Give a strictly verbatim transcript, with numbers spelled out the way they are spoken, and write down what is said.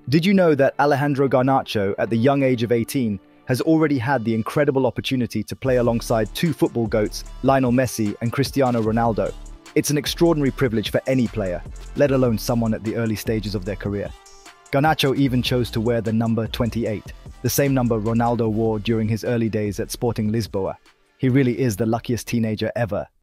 Did you know that Alejandro Garnacho, at the young age of eighteen, has already had the incredible opportunity to play alongside two football goats, Lionel Messi and Cristiano Ronaldo? It's an extraordinary privilege for any player, let alone someone at the early stages of their career. Garnacho even chose to wear the number twenty-eight, the same number Ronaldo wore during his early days at Sporting Lisboa. He really is the luckiest teenager ever